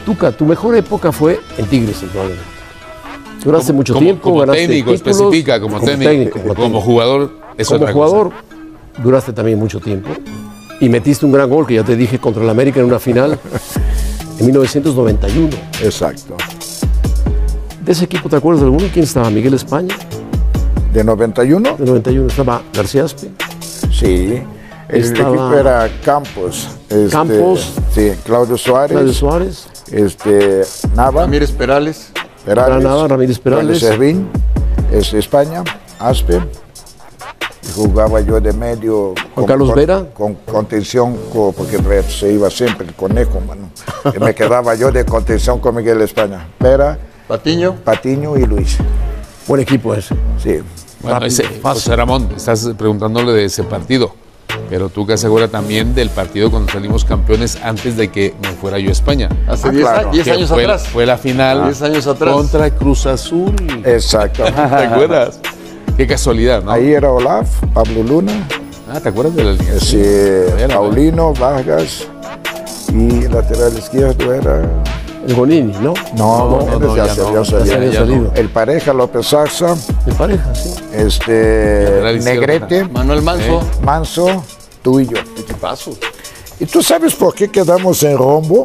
Tuca, tu mejor época fue en Tigres, probablemente. Duraste mucho tiempo, como ganaste técnico, títulos, especifica, como técnico. Como jugador, eso como es otra jugador, cosa. duraste también mucho tiempo y metiste un gran gol que ya te dije contra el América en una final en 1991. Exacto. ¿De ese equipo te acuerdas de alguno? ¿Quién estaba? ¿Miguel España? ¿De 91? De 91 estaba García Aspe. Sí. El equipo era Campos. Campos. Sí, Claudio Suárez. Claudio Suárez. Nava. Ramírez Perales. Nava, Ramírez Perales. Servín. España. Aspe. Y jugaba yo de medio. Juan Carlos Vera. Con contención, porque se iba siempre el conejo, mano. Y me quedaba yo de contención con Miguel España. Vera. Patiño y Luis. Buen equipo ese. Sí. Bueno, José Ramón, estás preguntándole de ese partido, pero tú que aseguras también del partido cuando salimos campeones antes de que me fuera yo a España. Hace 10 años atrás. Fue la final 10 años atrás. Contra Cruz Azul. Exacto. ¿Te acuerdas? Qué casualidad, ¿no? Ahí era Olaf, Pablo Luna. ¿te acuerdas de la línea? Sí, Paulino, Vargas y lateral izquierdo era... El Gonini, ¿no? No, ya se había salido. El Pareja, López Saxa. El Pareja, sí. Negrete. Manuel Manso. Manso, tú y yo. ¿Qué pasó? ¿Y tú sabes por qué quedamos en rombo?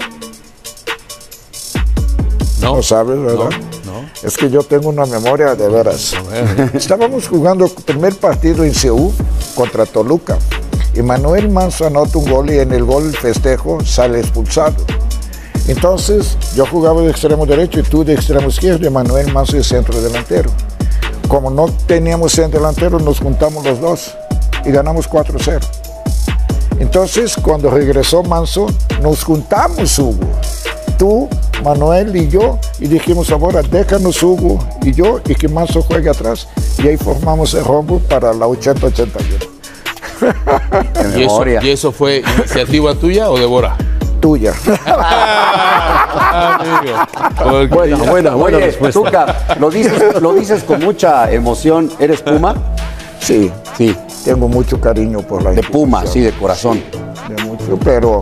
No sabes, ¿verdad? No. Es que yo tengo una memoria de veras. Estábamos jugando el primer partido en Seúl contra Toluca. Y Manuel Manso anota un gol y en el gol festejo sale expulsado. Entonces, yo jugaba de extremo derecho y tú de extremo izquierdo y Manuel Manso de centro delantero. Como no teníamos centro delantero, nos juntamos los dos y ganamos 4-0. Entonces, cuando regresó Manso, nos juntamos, Hugo. Tú, Manuel y yo, y dijimos, ahora déjanos Hugo y yo, y que Manso juegue atrás. Y ahí formamos el rombo para la 80-81. ¿Y eso fue iniciativa tuya o de Bora? Tuya. Buena respuesta. Tuca, lo dices con mucha emoción. ¿Eres Puma? Sí, tengo mucho cariño por la institución. De Puma, sí, de corazón. Sí, de mucho, pero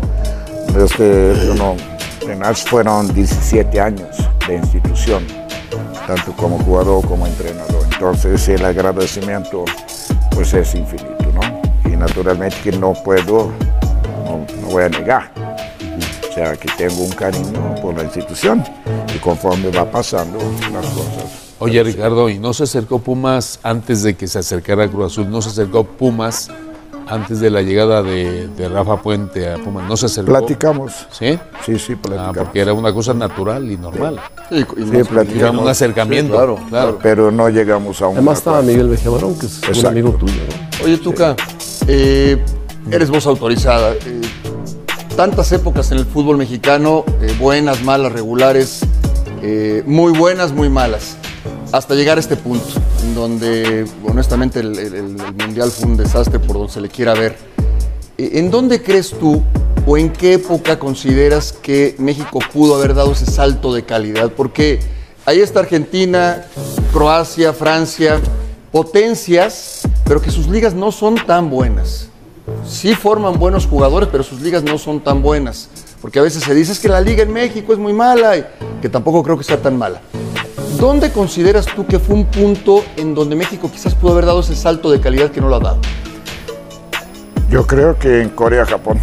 fueron 17 años de institución, tanto como jugador como entrenador. Entonces el agradecimiento pues es infinito, ¿no? Y naturalmente que no voy a negar. O sea, que tengo un cariño por la institución y conforme va pasando las cosas. Oye, Ricardo, ¿y no se acercó Pumas antes de que se acercara a Cruz Azul? ¿No se acercó Pumas antes de la llegada de Rafa Puente a Pumas? ¿No se acercó? Platicamos. ¿Sí? Sí, platicamos. Porque era una cosa natural y normal. Sí, platicamos. Un acercamiento. Sí, claro. Pero no llegamos a un... Además estaba Miguel Bejabarón, que es un amigo tuyo, ¿no? Oye, Tuca, eres voz autorizada. Tantas épocas en el fútbol mexicano, buenas, malas, regulares, muy buenas, muy malas, hasta llegar a este punto, en donde honestamente el Mundial fue un desastre por donde se le quiera ver. ¿En dónde crees tú o en qué época consideras que México pudo haber dado ese salto de calidad? Porque ahí está Argentina, Croacia, Francia, potencias, pero que sus ligas no son tan buenas. Sí forman buenos jugadores, pero sus ligas no son tan buenas. Porque a veces se dice que la liga en México es muy mala, y que tampoco creo que sea tan mala. ¿Dónde consideras tú que fue un punto en donde México quizás pudo haber dado ese salto de calidad que no lo ha dado? Yo creo que en Corea-Japón.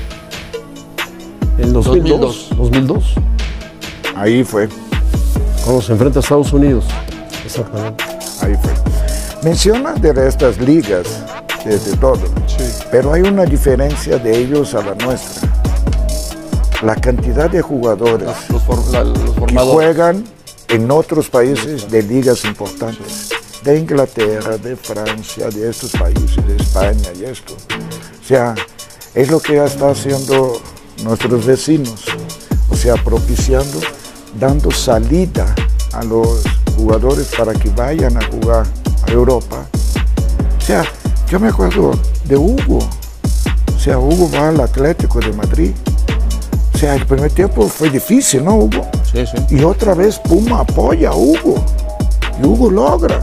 En 2002. 2002. Ahí fue. Cuando se enfrenta a Estados Unidos. Exactamente. Ahí fue. Mencionas de estas ligas, desde todo, pero hay una diferencia de ellos a la nuestra. La cantidad de jugadores que juegan en otros países de ligas importantes, de Inglaterra, de Francia, de estos países, de España y esto. O sea, es lo que ya está haciendo nuestros vecinos, o sea, propiciando, dando salida a los jugadores para que vayan a jugar a Europa. O sea, yo me acuerdo de Hugo. O sea, Hugo va al Atlético de Madrid. O sea, el primer tiempo fue difícil, ¿no, Hugo? Sí. Y otra vez Puma apoya a Hugo. Y Hugo logra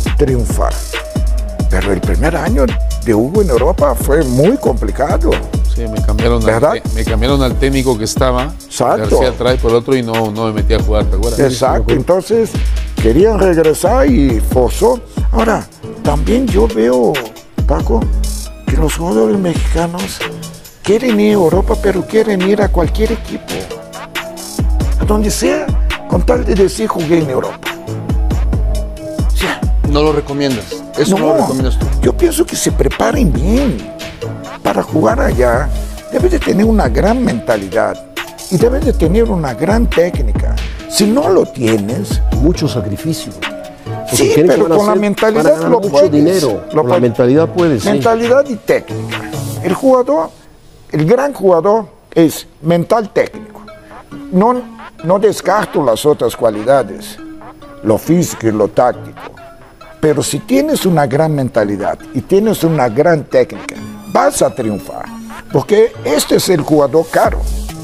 triunfar. Pero el primer año de Hugo en Europa fue muy complicado. Sí, me cambiaron al técnico que estaba. Exacto. García trae por otro y no me metí a jugar, ¿te acuerdas? Exacto, entonces querían regresar y forzó. Ahora, también yo veo, Paco, que los jugadores mexicanos quieren ir a Europa, pero quieren ir a cualquier equipo, a donde sea, con tal de decir jugué en Europa. O sea, No lo recomiendas. Eso no lo recomiendas tú. yo pienso que se preparen bien para jugar allá. Debes de tener una gran mentalidad y debes de tener una gran técnica. Si no lo tienes, Mucho sacrificio. Porque sí, creen que pero van a con la hacer- mentalidad van a ganar lo mucho puedes. dinero. Lo Con la puedes. mentalidad puedes, sí. Mentalidad y técnica. El jugador, el gran jugador es mental técnico. No descarto las otras cualidades, lo físico y lo táctico. Pero si tienes una gran mentalidad y tienes una gran técnica, vas a triunfar. Porque este es el jugador caro.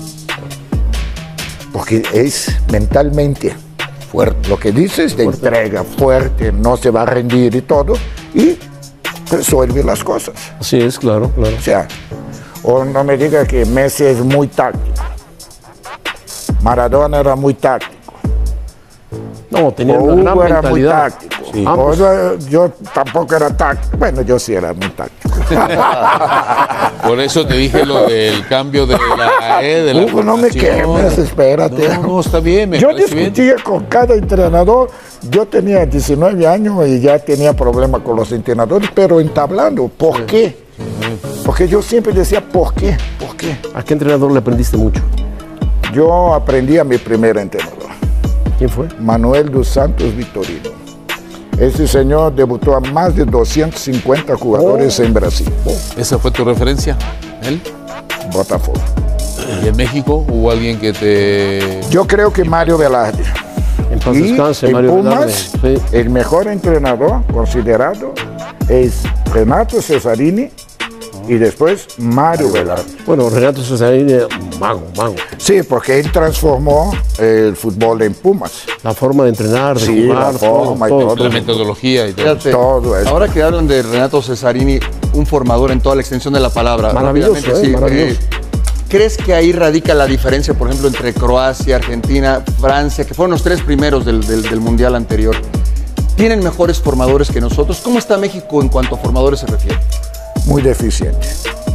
Porque es mentalmente fuerte. Lo que dices de entrega, fuerte, no se va a rendir y todo. Y resuelve las cosas. Así es, claro, claro. O sea, o no me diga que Messi es muy táctico. Maradona era muy táctico. No, tenía O una gran Hugo era muy mentalidad. táctico. Sí. O Ambos. yo tampoco era táctico. Bueno, yo sí era muy táctico. Por eso te dije lo del cambio de la Hugo, no me formación. quemes, espérate. No, está bien, me Yo parece bien. discutía con cada entrenador. Yo tenía 19 años y ya tenía problemas con los entrenadores, pero entablando. ¿Por qué? Porque yo siempre decía, ¿por qué? ¿Por qué? ¿A qué entrenador le aprendiste mucho? Yo aprendí a mi primer entrenador, ¿Quién fue? Manuel dos Santos Vitorino. Ese señor debutó a más de 250 jugadores en Brasil, ¿Esa fue tu referencia? ¿Él? Botafogo. ¿Y en México hubo alguien que te...? Yo creo que Mario Velarde. En paz Y descanse, en Mario Pumas, Velarde. Sí. el mejor entrenador considerado es Renato Cesarini y después Mario Velarde. Bueno, Renato Cesarini, mago. Sí, porque él transformó el fútbol en Pumas. La forma de entrenar, de Sí, jugar, la forma y todo. La metodología y todo. Fíjate, Todo eso. ahora que hablan de Renato Cesarini, un formador en toda la extensión de la palabra. Maravilloso, rápidamente, maravilloso. ¿Crees que ahí radica la diferencia, por ejemplo, entre Croacia, Argentina, Francia, que fueron los tres primeros del Mundial anterior? ¿Tienen mejores formadores que nosotros? ¿Cómo está México en cuanto a formadores se refiere? Muy deficiente.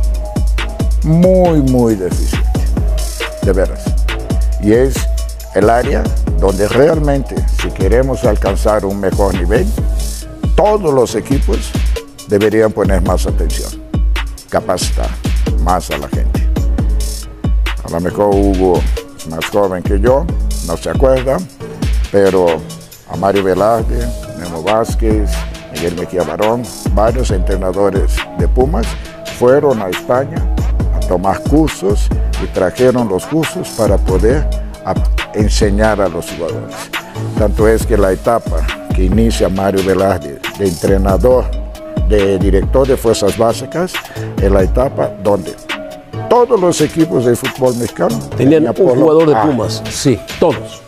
Muy deficiente. De veras. Y es el área donde realmente, si queremos alcanzar un mejor nivel, todos los equipos deberían poner más atención, capacitar más a la gente. A lo mejor Hugo es más joven que yo, no se acuerda, pero a Mario Velarde, Memo Vázquez, Miguel Mejía Barón, varios entrenadores de Pumas fueron a España a tomar cursos y trajeron los cursos para poder enseñar a los jugadores. Tanto es que la etapa que inicia Mario Velarde de entrenador, de director de fuerzas básicas, es la etapa donde todos los equipos de fútbol mexicano Tenían un polo jugador de A. Pumas. Sí, todos.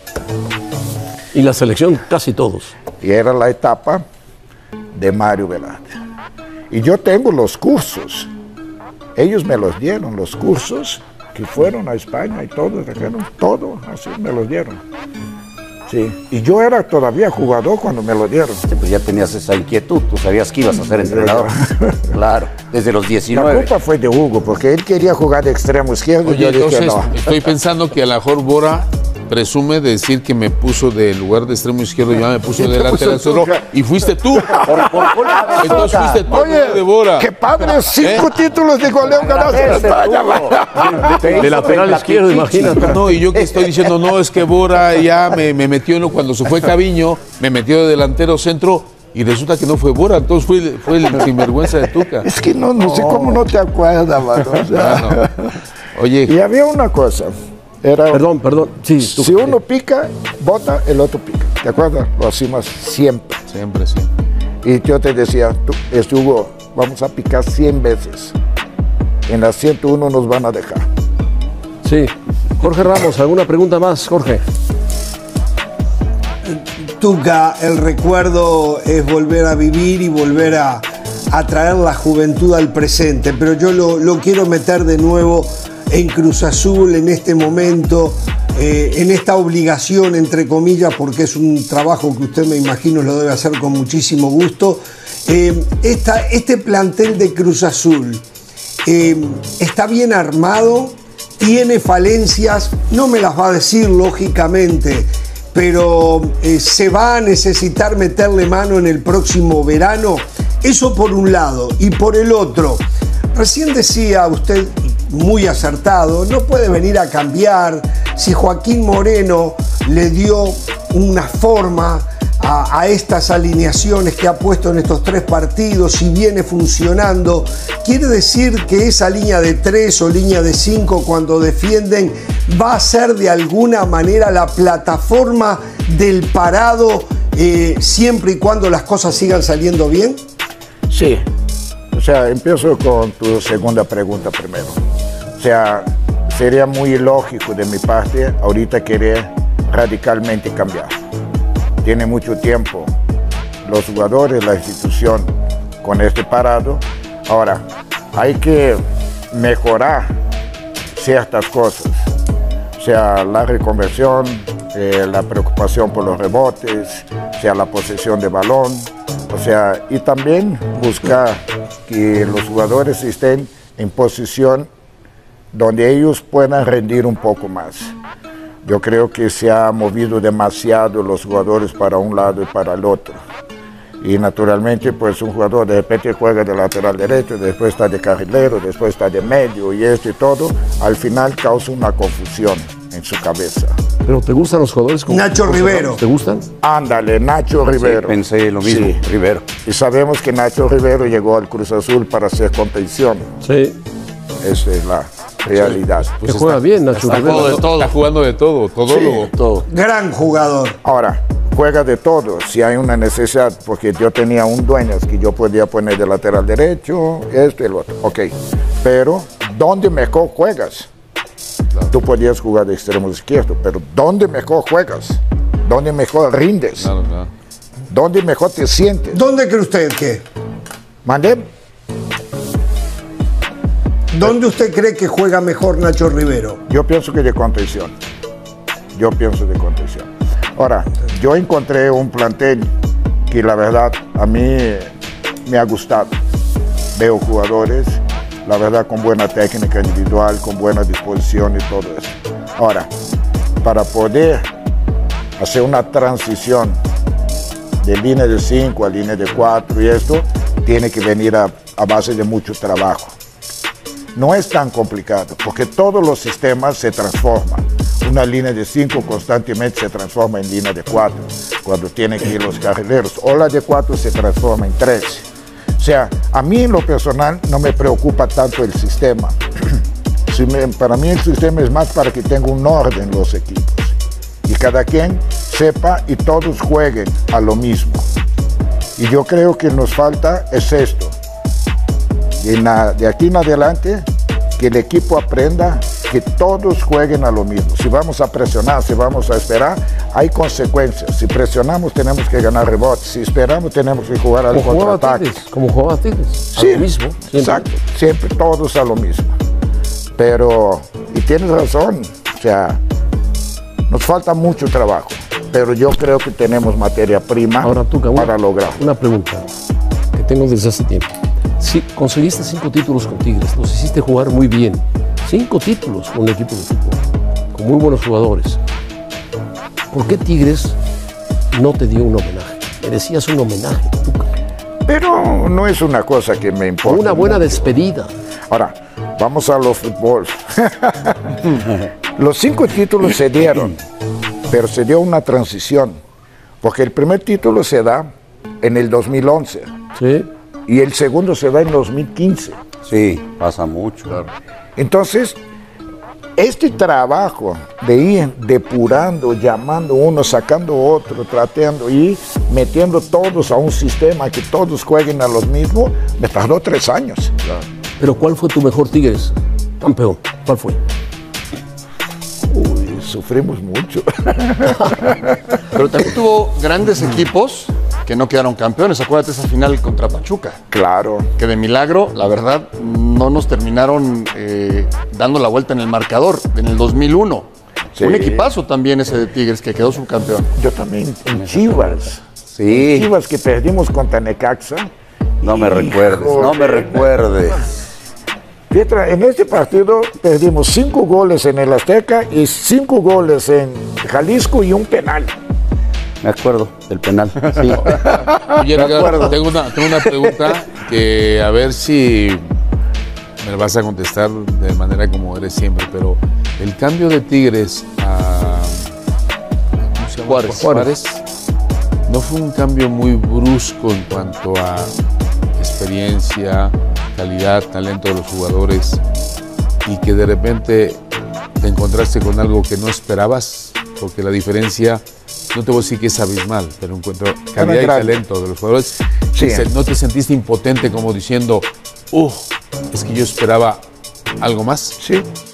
Y la selección, casi todos. Y era la etapa de Mario Velarde. Y yo tengo los cursos. Ellos me los dieron, los cursos que fueron a España y todos trajeron todo, así me los dieron. Sí. Y yo era todavía jugador cuando me lo dieron. Sí, pues ya tenías esa inquietud, tú sabías que ibas a ser entrenador. Claro, desde los La 19. culpa fue de Hugo, porque él quería jugar de extremo izquierdo y Oye, yo dije entonces no. estoy pensando que a lo mejor Bora presume de decir que me puso de lugar de extremo izquierdo, ya me puso delantero y fuiste tú. Por culpa de Entonces Tuca. fuiste tú Oye, de Bora. qué padre, 5 títulos de goleo ganaste en España. De lateral izquierdo, imagínate. No, y yo que estoy diciendo, no, es que Bora ya me metió, ¿no? Cuando se fue Caviño, me metió de delantero centro y resulta que no fue Bora, entonces fue el sinvergüenza de Tuca. Es que no sé cómo no te acuerdas, mano. O sea, Oye, y había una cosa. Era, Perdón. Sí, tú. si uno pica, bota, el otro pica. ¿Te acuerdas? Lo hacíamos siempre. siempre sí. Y yo te decía, Hugo, vamos a picar 100 veces. En la 101 nos van a dejar. Sí. Jorge Ramos, ¿alguna pregunta más, Jorge? Tuca, el recuerdo es volver a vivir y volver a a traer la juventud al presente, pero yo lo quiero meter de nuevo en Cruz Azul en este momento, en esta obligación, entre comillas, porque es un trabajo que usted, me imagino, lo debe hacer con muchísimo gusto. Este plantel de Cruz Azul está bien armado, tiene falencias, no me las va a decir lógicamente, pero se va a necesitar meterle mano en el próximo verano. Eso por un lado. Y por el otro, recién decía usted, muy acertado, no puede venir a cambiar. Si Joaquín Moreno le dio una forma a estas alineaciones que ha puesto en estos 3 partidos y viene funcionando, quiere decir que esa línea de 3 o línea de 5 cuando defienden va a ser de alguna manera la plataforma del parado siempre y cuando las cosas sigan saliendo bien. Sí, o sea, empiezo con tu segunda pregunta primero. O sea, sería muy ilógico de mi parte ahorita querer radicalmente cambiar. Tiene mucho tiempo los jugadores, la institución con este parado. Ahora, hay que mejorar ciertas cosas. O sea, la reconversión, la preocupación por los rebotes, o sea, la posesión de balón. O sea, y también buscar que los jugadores estén en posición donde ellos puedan rendir un poco más. Yo creo que se ha movido demasiado los jugadores para un lado y para el otro. Y naturalmente, pues un jugador de repente juega de lateral derecho, después está de carrilero, después está de medio y esto y todo, al final causa una confusión en su cabeza. ¿Pero te gustan los jugadores como Nacho Rivero? ¿Te gustan? Ándale, Nacho Rivero. Sí, pensé lo mismo, sí. Rivero. Y sabemos que Nacho Rivero llegó al Cruz Azul para hacer contención. Sí. Esa es la realidad. Pues juega bien Nacho Rivero. Está jugando de todo, todólogo. Sí, todo. Gran jugador. Ahora, juega de todo, si hay una necesidad, porque yo tenía un Dueñas que yo podía poner de lateral derecho, esto y lo otro, ok. Pero, ¿dónde mejor juegas? Claro. Tú podías jugar de extremo izquierdo, pero ¿dónde mejor juegas? ¿Dónde mejor rindes? Claro, claro. ¿Dónde mejor te sientes? ¿Dónde cree usted que? ¿Mandé? ¿Dónde usted cree que juega mejor Nacho Rivero? Yo pienso que de contención. Yo pienso de contención. Ahora, yo encontré un plantel que la verdad a mí me ha gustado. Veo jugadores, la verdad, con buena técnica individual, con buena disposición y todo eso. Ahora, para poder hacer una transición de línea de 5 a línea de 4 y esto, tiene que venir a base de mucho trabajo. No es tan complicado, porque todos los sistemas se transforman. Una línea de 5 constantemente se transforma en línea de 4, cuando tienen que ir los carrileros. O la de 4 se transforma en 3. O sea, a mí en lo personal no me preocupa tanto el sistema. Para mí el sistema es más para que tenga un orden los equipos. Y cada quien sepa y todos jueguen a lo mismo. Y yo creo que nos falta es esto. De aquí en adelante, que el equipo aprenda que todos jueguen a lo mismo. Si vamos a presionar, si vamos a esperar, hay consecuencias. Si presionamos, tenemos que ganar rebotes. Si esperamos, tenemos que jugar al contraataque. Como jugaba Tigres. Sí, a lo mismo. Siempre. Exacto. Siempre todos a lo mismo. Pero, y tienes razón, o sea, nos falta mucho trabajo. Pero yo creo que tenemos materia prima para lograrlo. Una pregunta que tengo desde hace tiempo. Si conseguiste 5 títulos con Tigres, los hiciste jugar muy bien. 5 títulos con un equipo de fútbol, con muy buenos jugadores. ¿Por qué Tigres no te dio un homenaje? Merecías un homenaje, Tuca. Pero no es una cosa que me importa. Una buena despedida. Ahora, vamos a los fútbol. Los 5 títulos se dieron, pero se dio una transición. Porque el primer título se da en el 2011. Sí. Y el segundo se da en 2015. Sí, pasa mucho. Claro. Entonces, este trabajo de ir depurando, llamando uno, sacando otro, tratando y metiendo todos a un sistema que todos jueguen a los mismos, me tardó 3 años. Claro. Pero ¿cuál fue tu mejor Tigres, campeón? ¿Cuál fue? Uy, sufrimos mucho. Pero también tuvo grandes equipos que no quedaron campeones. Acuérdate esa final contra Pachuca. Claro. Que de milagro, la verdad, no nos terminaron dando la vuelta en el marcador en el 2001. Sí. Un equipazo también ese de Tigres que quedó subcampeón. Yo también en Chivas. Sí. En Chivas que perdimos contra Necaxa. No me recuerdes, no me recuerdes. Pietra, en este partido perdimos 5 goles en el Azteca y 5 goles en Jalisco y un penal. Me acuerdo del penal. Sí. Oye, Edgar, tengo una pregunta que a ver si me la vas a contestar de manera como eres siempre, pero el cambio de Tigres a ¿cómo se llama? Juárez no fue un cambio muy brusco en cuanto a experiencia, calidad, talento de los jugadores, y que de repente te encontraste con algo que no esperabas, porque la diferencia, no te voy a decir que es abismal, pero en cuanto a calidad y talento de los jugadores, sí. ¿No te sentiste impotente como diciendo, es que yo esperaba algo más? Sí.